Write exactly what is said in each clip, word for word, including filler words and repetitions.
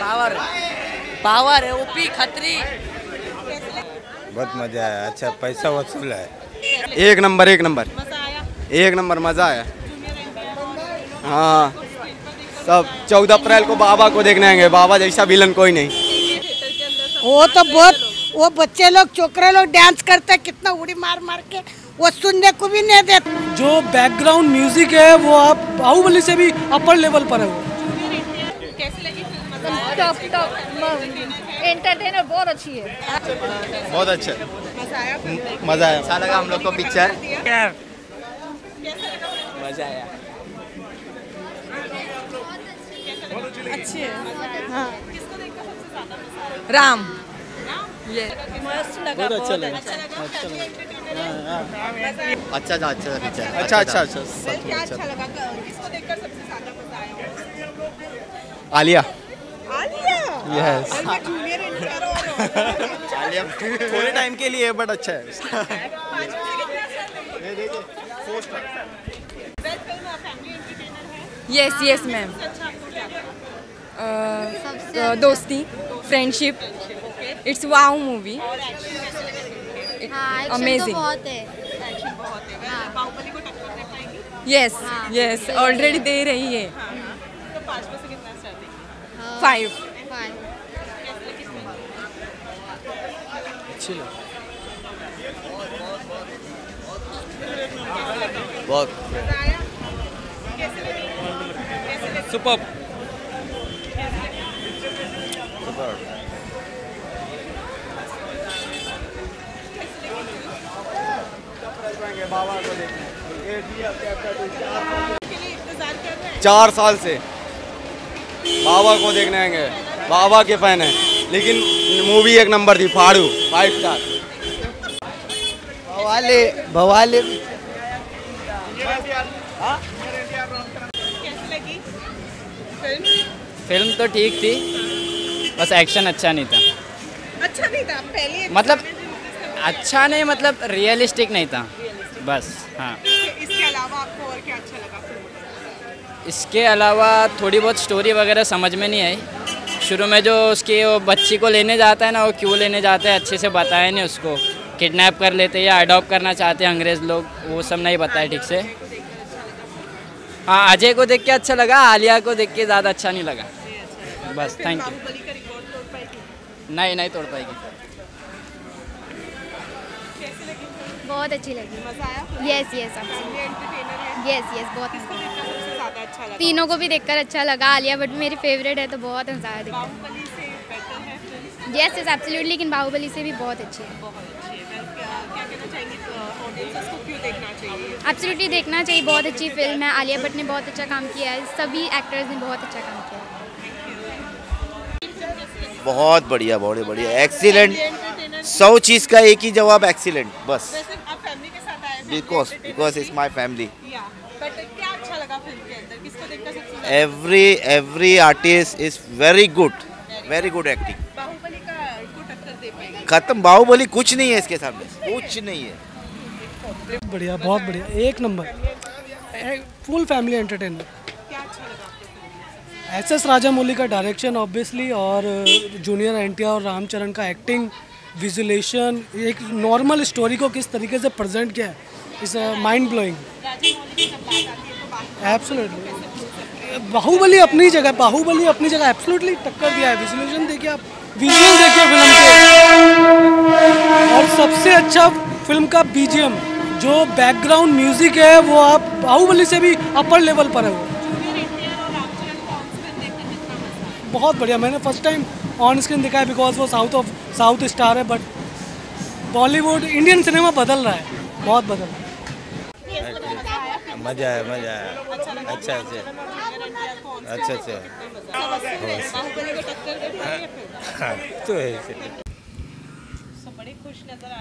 Power power है, OP Khatri. बहुत मजा आया, अच्छा पैसा वसूल है। एक नंबर एक नंबर मजा आया? एक नंबर मजा आया। हाँ सब चौदह अप्रैल को बाबा को देखने आएंगे, बाबा जैसा विलन कोई नहीं। वो तो बहुत, वो बच्चे लोग छोकरे लोग डांस करते हैं कितना उड़ी मार मार के, वो सुनने को भी नहीं देते। जो बैकग्राउंड म्यूजिक है वो आप बाहुबली से भी अपर लेवल पर है वो। कैसी लगी फिल्म? मजा आया? टॉप टॉप एंटरटेनर बहुत अच्छी है। बहुत अच्छा मजा आया? मजा आया, अच्छा लगा हम लोग को पिक्चर। मजा आया। अच्छी है। हाँ। किसको देखकर सबसे ज्यादा मजा आया? राम। ये मस्त लगा, बहुत अच्छा लगा। अच्छा था अच्छा था पिक्चर, अच्छा अच्छा अच्छा फिर क्या अच्छा लगा? किसको देखकर सबसे ज्यादा मजा आया? Alia. Alia? Yes Alia junior NTR और आलिया थोड़े टाइम के लिए बट अच्छा है। पाँच में से कितना स्टार देंगे? वेल फिल्म फैमिली एंटरटेनर है। Yes yes ma'am. अच्छा आपको क्या लगा? दोस्ती, फ्रेंडशिप, इट्स वाओ मूवी। हाँ, अमेजिंग बहुत है। एक्शन बहुत है। वैसे बाहुबली को टक्कर दे पाएगी? यस यस ऑलरेडी दे रही है। हाँ, हाँ। तो पाँच में से कितना स्टार देंगे? फाइव। कैसी लगी फिल्म? अच्छी लगी बहुत मजा आया? कैसी लगी? कैसी लगी? सुपर। बाबा को देखने के लिए इंतजार कर रहे हैं? चार साल से बाबा को देखने आएंगे, बाबा के फैन है, लेकिन मूवी एक नंबर थी, फाड़ू फाइव स्टार। भवाले भवाले कैसी लगी फिल्म? फिल्म तो ठीक थी, बस एक्शन अच्छा नहीं था। अच्छा नहीं था पहले? मतलब अच्छा नहीं, मतलब रियलिस्टिक नहीं था बस। हाँ इसके अलावा आपको और क्या अच्छा लगा फिल्म? इसके अलावा थोड़ी बहुत स्टोरी वगैरह समझ में नहीं आई। शुरू में जो उसकी वो बच्ची को लेने जाता है ना, वो क्यों लेने जाते हैं अच्छे से बताया नहीं, उसको किडनैप कर लेते या अडॉप्ट करना चाहते हैं अंग्रेज़ लोग, वो सब नहीं बताया ठीक से। हाँ अजय को देख के अच्छा लगा, आलिया को देख के ज़्यादा अच्छा नहीं लगा बस। Thank you. बाहुबली का रिकॉर्ड तोड़ पाएगी? नहीं नहीं तोड़ पाएगी। कैसी लगी फिल्म? बहुत अच्छी लगी। मजा आया? यस यस फैमिली एंटरटेनर है। यस यस बहुत। किसको देखकर सबसे ज्यादा अच्छा लगा? तीनों को भी देखकर अच्छा लगा। आलिया भट्ट मेरी फेवरेट है तो बहुत मजा आया देखकर। बाहुबली से बेटर है फिल्म? यस यस एब्सोल्युटली, लेकिन बाहुबली से भी बहुत अच्छी है। बहुत अच्छी है। मैं क्या क्या कहना चाहेंगी ऑडियंसेस को, क्यों देखना चाहिए? एब्सोल्युटली देखना चाहिए, बहुत अच्छी फिल्म है। आलिया भट्ट ने बहुत अच्छा काम किया है, सभी एक्टर्स ने बहुत अच्छा काम किया है। बहुत बढ़िया, बहुत बढ़िया, एक्सीलेंट। सौ चीज का एक ही जवाब, एक्सीलेंट बस। वैसे आप फैमिली के साथ आए थे? Because because it's my family. Yeah but क्या अच्छा लगा फिल्म के अंदर? किसको देखकर सबसे ज्यादा? Every every artist is very good, very good acting. Baahubali का को टक्कर दे पाएगी? खत्म, बाहुबली कुछ नहीं है इसके सामने, कुछ नहीं है। बढ़िया, बहुत बढ़िया, एक नंबर, फुल फैमिली एंटरटेनर। क्या अच्छा लगा आपको? एस एस राजामौली का डायरेक्शन ऑब्वियसली, और जूनियर एनटीआर और रामचरण का एक्टिंग, विजुलेशन, एक नॉर्मल स्टोरी को किस तरीके से प्रेजेंट किया है, इस माइंड ब्लोइंग। एब्सोल्युटली बाहुबली अपनी जगह, बाहुबली अपनी जगह एब्सोल्युटली टक्कर दिया है। विजुलेशन देखिए आप, विजुअल देखिए फिल्म के, और सबसे अच्छा फिल्म का बीजीएम, जो बैकग्राउंड म्यूजिक है वो आप बाहुबली से भी अपर लेवल पर है वो। बहुत बढ़िया, मैंने फर्स्ट टाइम ऑन स्क्रीन देखा है, बिकॉज वो साउथ ऑफ साउथ स्टार है, बट बॉलीवुड इंडियन सिनेमा बदल रहा है, बहुत बदल रहा है। मजा आया, मजा आया, अच्छा अच्छा अच्छा अच्छा बाहुबली को टक्कर दे पाएगी फिल्म? हाँ, तो है। सब बड़े खुश नजर आ रहे हैं।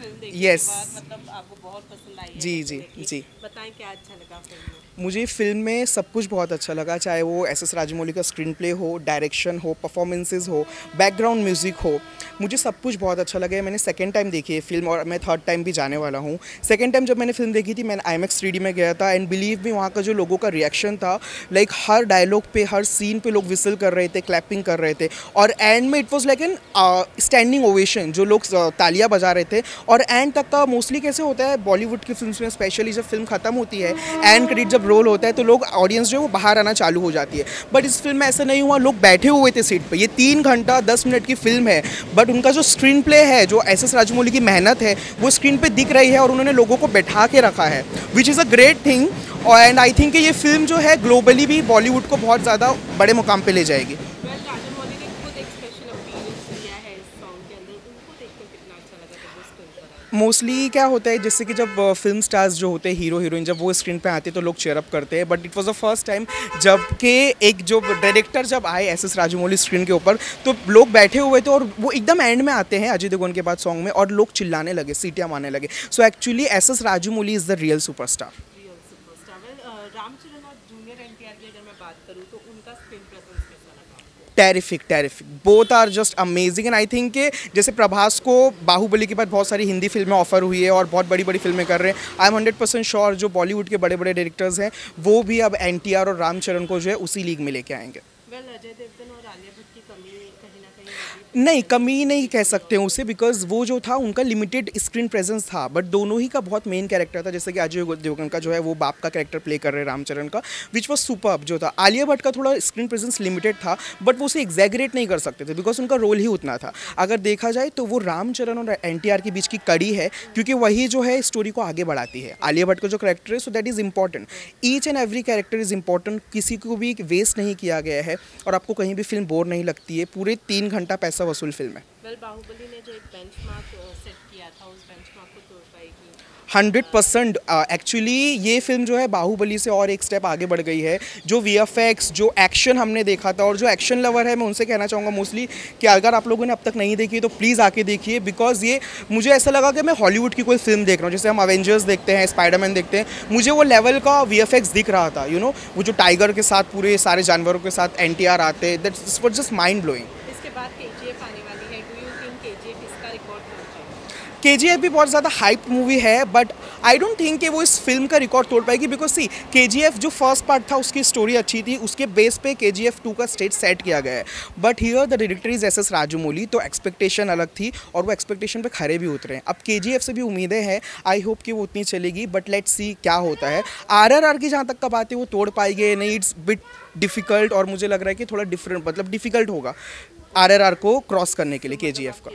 फिल्म देखने Yes. के बाद मतलब आपको बहुत पसंद आई है जी, इस जी, तरह की। जी। बताएं क्या अच्छा लगा फिल्म में? मुझे फिल्म में सब कुछ बहुत अच्छा लगा, चाहे वो एस एस राजमौली का स्क्रीन प्ले हो, डायरेक्शन हो, परफॉर्मेंसेस हो, बैकग्राउंड म्यूज़िक हो, मुझे सब कुछ बहुत अच्छा लगा है। मैंने सेकंड टाइम देखी है फिल्म और मैं थर्ड टाइम भी जाने वाला हूँ। सेकंड टाइम जब मैंने फिल्म देखी थी मैंने IMAX three D में गया था एंड बिलीव मी वहाँ का जो लोगों का रिएक्शन था, लाइक हर डायलॉग पे हर सीन पे लोग विसल कर रहे थे, क्लैपिंग कर रहे थे और एंड में it was like an standing ovation, जो लोग uh, तालियां बजा रहे थे। और एंड तक का मोस्टली कैसे होता है बॉलीवुड की फिल्म में, स्पेशली जब फिल्म खत्म होती है एंड क्रेडिट जब रोल होता है तो लोग ऑडियंस जो है वो बाहर आना चालू हो जाती है, बट इस फिल्म में ऐसा नहीं हुआ। लोग बैठे हुए थे सीट पे। ये तीन घंटा दस मिनट की फिल्म है बट उनका जो स्क्रीन प्ले है, जो एस एस राजमौली की मेहनत है वो स्क्रीन पे दिख रही है और उन्होंने लोगों को बैठा के रखा है, which is a great thing. And I think ये फिल्म जो है ग्लोबली भी बॉलीवुड को बहुत ज़्यादा बड़े मुकाम पे ले जाएगी। Well, राजामौली ने खुद एक स्पेशल अपीयरेंस दिया है इस सॉन्ग के अंदर, उनको देखकर कितना अच्छा लगा जब वो स्क्रीन पर आए? मोस्टली क्या होता है जैसे कि जब फिल्म स्टार्स जो होते हैं, हीरो हीरोइन, जब वो स्क्रीन पे आते हैं तो लोग चेयर अप करते हैं, but it was the first time जब कि एक जो डायरेक्टर जब आए एस एस राजमौली स्क्रीन के ऊपर तो लोग बैठे हुए थे और वो एकदम एंड में आते हैं अजय देवगन के बाद सॉन्ग में और लोग चिल्लाने लगे, सीटियाँ मारने लगे। So actually S S Rajamouli is the real superstar. Real superstar. Well, Ramcharan और जूनियर एनटीआर की अगर मैं बात करूँ तो उनका स्क्रीन प्रेजेंस कैसा लगा आपको? Terrific terrific both are just amazing and I think कि जैसे प्रभास को बाहुबली के बाद बहुत सारी हिंदी फिल्में ऑफर हुई है और बहुत बड़ी बड़ी फिल्में कर रहे हैं, I am hundred percent sure जो बॉलीवुड के बड़े बड़े डायरेक्टर्स हैं वो भी अब एन टी आर और रामचरण को जो है उसी लीग में लेके आएंगे। वेल, अजय देवगन और आलिया भट्ट की कमी कहीं ना कहीं लगी? नहीं, कमी नहीं कह सकते हैं उसे, बिकॉज वो जो था उनका लिमिटेड स्क्रीन प्रेजेंस था, बट दोनों ही का बहुत मेन कैरेक्टर था। जैसे कि अजय देवगन का जो है वो बाप का कैरेक्टर प्ले कर रहे हैं रामचरण का, विच वॉज सुपर्ब जो था। आलिया भट्ट का थोड़ा स्क्रीन प्रेजेंस लिमिटेड था बट वो उसे एग्जैगरेट नहीं कर सकते थे बिकॉज उनका रोल ही उतना था। अगर देखा जाए तो वो रामचरण और एन टी आर के बीच की कड़ी है क्योंकि वही जो है स्टोरी को आगे बढ़ाती है। आलिया भट्ट का जो कैरेक्टर है so that is important, each and every character is important, किसी को भी वेस्ट नहीं किया गया है और आपको कहीं भी फिल्म बोर नहीं लगती है। पूरे तीन घंटा पैसा वसूल फिल्म है। वेल, बाहुबली ने जो एक बेंचमार्क सेट किया था उस बेंचमार्क को तोड़ पाएगी? हंड्रेड परसेंट एक्चुअली ये फिल्म जो है बाहुबली से और एक स्टेप आगे बढ़ गई है। जो वी एफ एक्स, जो एक्शन हमने देखा था और जो एक्शन लवर है मैं उनसे कहना चाहूँगा मोस्टली कि अगर आप लोगों ने अब तक नहीं देखी तो प्लीज़ आके देखिए, बिकॉज ये मुझे ऐसा लगा कि मैं हॉलीवुड की कोई फिल्म देख रहा हूँ। जैसे हम अवेंजर्स देखते हैं, स्पाइडरमैन देखते हैं, मुझे वो लेवल का वी एफ एक्स दिख रहा था। यू you नो know, वो जो टाइगर के साथ पूरे सारे जानवरों के साथ एन टी आर आते, that's was just mind blowing. इसके बाद केजीएफ आने वाली है, डू यू थिंक केजीएफ इसका रिकॉर्ड तोड़? के जी एफ भी बहुत ज़्यादा हाइप मूवी है बट आई डोंट थिंक कि वो इस फिल्म का रिकॉर्ड तोड़ पाएगी because see K G F जो फर्स्ट पार्ट था उसकी स्टोरी अच्छी थी, उसके बेस पे के जी एफ टू का स्टेज सेट किया गया है। But here the director is S S Rajamouli, तो एक्सपेक्टेशन अलग थी और वो एक्सपेक्टेशन पे खरे भी उतरे हैं। अब के जी एफ से भी उम्मीदें हैं, आई होप कि वो उतनी चलेगी बट लेट्स सी क्या होता है। आर आर आर की जहाँ तक का बात है वो तोड़ पाएगी नहीं, इट्स बिट डिफ़िकल्ट और मुझे लग रहा है कि थोड़ा डिफरेंट मतलब डिफ़िकल्ट होगा आर आर आर को क्रॉस करने के लिए के जी एफ का।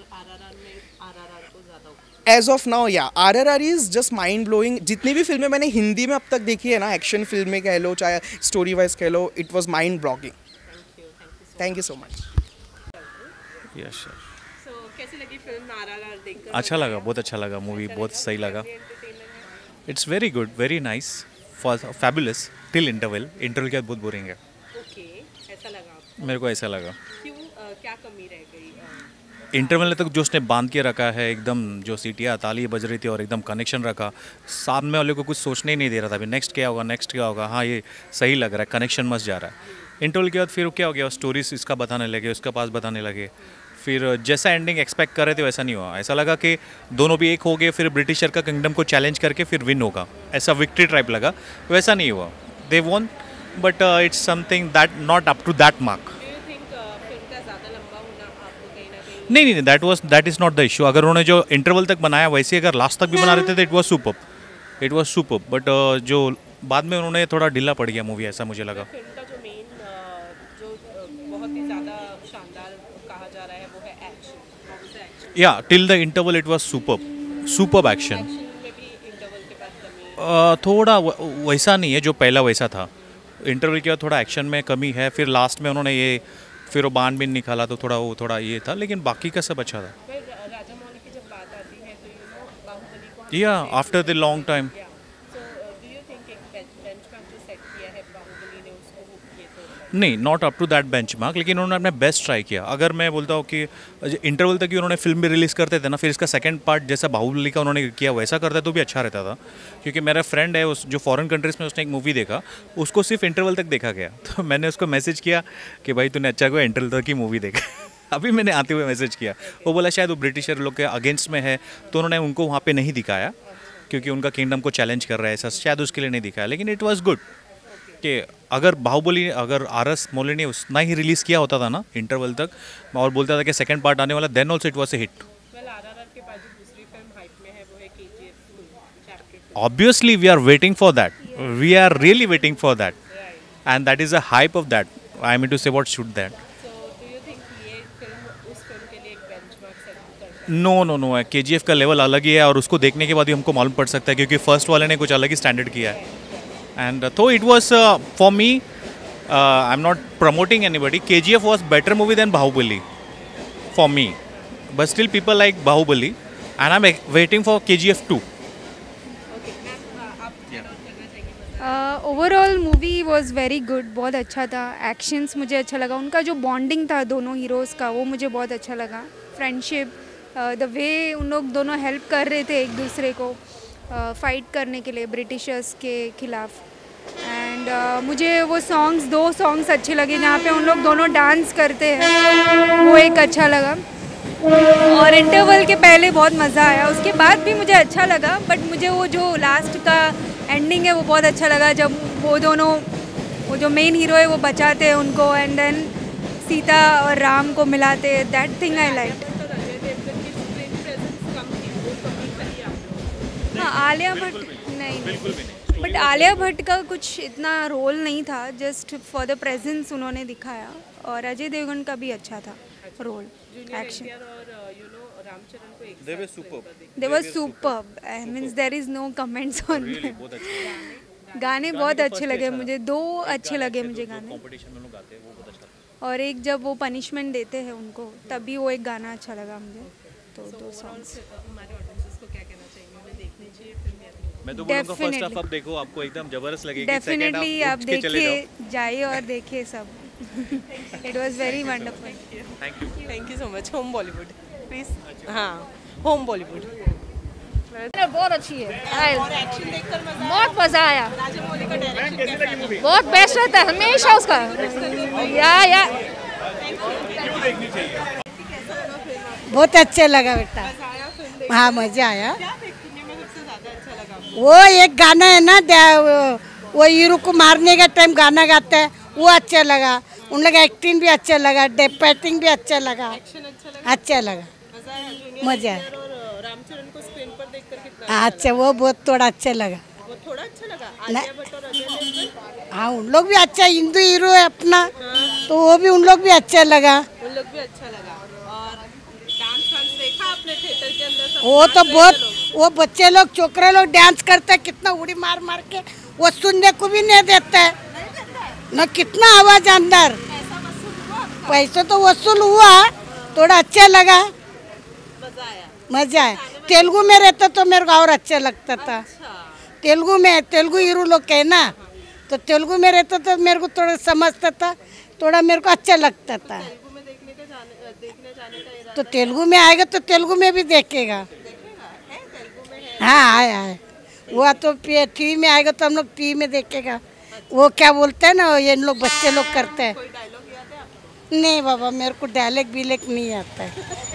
As of now yeah R R R is just mind blowing. जितनी भी फिल्में मैंने हिंदी में अब तक देखी है ना, एक्शन फिल्में कह लो चाहे स्टोरी वाइज कह लो, it was mind blogging. Thank you so much. Yes sir. So कैसी लगी फिल्म आरआरआर देखकर? अच्छा लगा, बहुत अच्छा लगा, मूवी बहुत सही लगा। It's very good, very nice, fabulous till interval. Interval के बाद बहुत बोरिंग है। ओके, ऐसा लगा आपको? मेरे को ऐसा लगा। क्यों, uh, क्या कमी रह गई? इंटरवल तक जो उसने बांध के रखा है एकदम, जो सीटियाँ ताली बज रही थी और एकदम कनेक्शन रखा, सामने वाले को कुछ सोचने ही नहीं दे रहा था अभी नेक्स्ट क्या होगा नेक्स्ट क्या होगा। हाँ ये सही लग रहा है, कनेक्शन मस्त जा रहा है। इंटरवल के बाद फिर क्या हो गया, स्टोरीज इसका बताने लगे, उसका पास बताने लगे, फिर जैसा एंडिंग एक्सपेक्ट कर रहे थे वैसा नहीं हुआ। ऐसा लगा कि दोनों भी एक हो गए, फिर ब्रिटिशर का किंगडम को चैलेंज करके फिर विन होगा, ऐसा विक्ट्री टाइप लगा, वैसा नहीं हुआ। They won but it's something that not up to that mark. नहीं नहीं that was that is not the issue. अगर उन्होंने जो इंटरवल तक बनाया वैसे अगर लास्ट तक भी बना रहे थे तो it was super, it was super. But जो बाद में उन्होंने थोड़ा ढीला पड़ गया मूवी, ऐसा मुझे लगा। फिल्म का जो मेन जो बहुत ही ज़्यादा शानदार कहा जा रहा है वो है action. Yeah till the interval it was super, super action. थोड़ा वैसा नहीं है जो पहला वैसा था। इंटरवल के बाद थोड़ा एक्शन में कमी है, फिर लास्ट में उन्होंने ये फिर वो बाण भी निकाला तो थोड़ा वो थोड़ा ये था, लेकिन बाकी का सब अच्छा था। राजामौली की जब बात आती है तो यू नो बाहुबली को yeah after the long time. So do you think एक बेंचमार्क जो सेट किया है बाहुबली ने उसको ये तो नहीं, not up to that benchmark, लेकिन उन्होंने अपना बेस्ट ट्राई किया। अगर मैं बोलता हूँ कि इंटरवल तक ही उन्होंने फिल्म भी रिलीज़ करते थे ना, फिर इसका सेकंड पार्ट जैसा बाहुबली का उन्होंने किया वैसा करता तो भी अच्छा रहता था। क्योंकि मेरा फ्रेंड है उस जो फॉरेन कंट्रीज़ में उसने एक मूवी देखा, उसको सिर्फ इंटरवल तक देखा गया। तो मैंने उसको मैसेज किया कि भाई तूने अच्छा कोई इंटरवल तक की मूवी देखा। अभी मैंने आते हुए मैसेज किया, वो बोला शायद वो ब्रिटिशर लोग के अगेंस्ट में है, तो उन्होंने उनको वहाँ पे नहीं दिखाया क्योंकि उनका किंगडम को चैलेंज कर रहा है, ऐसा शायद उसके लिए नहीं दिखाया। लेकिन इट वाज गुड कि अगर बाहुबली अगर आर एस मौली ने उतना ही रिलीज़ किया होता था ना इंटरवल तक, और बोलता था कि सेकंड पार्ट आने वाला, then also it was a hit. Obviously we are waiting for that, we are really waiting for that, and that is a hype of that. I mean to say what should that. No no no K G F का level अलग ही है, और उसको देखने के बाद ही हमको मालूम पड़ सकता है, क्योंकि फर्स्ट वाले ने कुछ अलग ही स्टैंडर्ड किया है। एंड तो it was for me, I am not promoting anybody, K G F was better movie than Baahubali for me, but still people like Baahubali and I am waiting for K G F two. Overall movie was very good, बहुत अच्छा था। Actions मुझे अच्छा लगा, उनका जो bonding था दोनों हीरोज़ का वो मुझे बहुत अच्छा लगा। फ्रेंडशिप, द वे उन लोग दोनों हेल्प कर रहे थे एक दूसरे को फाइट uh, करने के लिए ब्रिटिशर्स के खिलाफ। एंड uh, मुझे वो सॉन्ग्स, दो सॉन्ग्स अच्छे लगे जहाँ पे उन लोग दोनों डांस करते हैं, वो एक अच्छा लगा। और इंटरवल के पहले बहुत मज़ा आया, उसके बाद भी मुझे अच्छा लगा, बट मुझे वो जो लास्ट का एंडिंग है वो बहुत अच्छा लगा, जब वो दोनों, वो जो मेन हीरो है वो बचाते हैं उनको, एंड देन सीता और राम को मिलाते, दैट थिंग आई लाइक। हाँ, आलिया भट्ट नहीं, बिल्कुल भी नहीं, बट आलिया भट्ट का कुछ इतना रोल नहीं था, जस्ट फॉर द प्रेजेंस उन्होंने दिखाया। और अजय देवगन का भी अच्छा था role, action. They were superb. They were superb. I mean, there is no comments on them. गाने बहुत अच्छे लगे मुझे, दो अच्छे लगे मुझे गाने। और एक जब वो पनिशमेंट देते हैं उनको, तभी वो एक गाना अच्छा लगा मुझे। तो दो सॉन्ग्स। मैं तो बोलूँगा फर्स्ट हाफ अब देखो, आपको एकदम जबरदस्त लगेगी। डेफिनेटली आप देखिए, जाइए और देखिए सब। It was very wonderful. Thank you, thank you so much. Home Bollywood please. हाँ, होम बॉलीवुड बहुत अच्छी है, और एक्शन देखकर मजा, बहुत मजा आया। राजमौली का डायरेक्शन कैसा है? बहुत बेस्ट रहता है हमेशा उसका। या या बहुत अच्छा लगा बेटा। हाँ, मजा आया। वो एक गाना है ना, वो हीरो को मारने का टाइम गाना गाता है, वो अच्छा लगा। उन लोग एक्टिंग भी अच्छा लगा, डेपेटिंग भी अच्छा लगा, अच्छा लगा, मजा है। रामचरण को स्क्रीन पर देखकर कितना अच्छा, वो बहुत थोड़ा अच्छा लगा। वो थोड़ा अच्छा लगा। आलिया भट्ट और अजय देवगन, हाँ, उन लोग भी अच्छा, हिंदू हीरो है अपना, तो वो भी उन लोग भी अच्छा लगा। उन लोग भी अच्छा लगा। और डांस वांस देखा आपने थिएटर के अंदर? वो तो बहुत, वो बच्चे लोग, छोकरे लोग डांस करते हैं, कितना उड़ी मार मार के, वो सुनने को भी नहीं देता है ना, कितना आवाज अंदर। पैसा तो वसूल हुआ, थोड़ा अच्छा लगा, मजा आया। तेलुगु में रहता तो मेरे को और अच्छा लगता था। तेलुगु में, तेलुगु हीरो लोग के ना, तो तेलुगु में रहता तो मेरे को थोड़ा समझता था, थोड़ा मेरे को अच्छा लगता था। तो तेलुगु में आएगा तो तेलुगु में भी देखेगा। हाँ, आया है वो तो टीवी में आएगा तो हम लोग टीवी में देखेगा। वो क्या बोलते हैं ना, ये लोग बच्चे लोग करते हैं। नहीं बाबा, मेरे को डायलेक्ट बिलेक्ट नहीं आता है।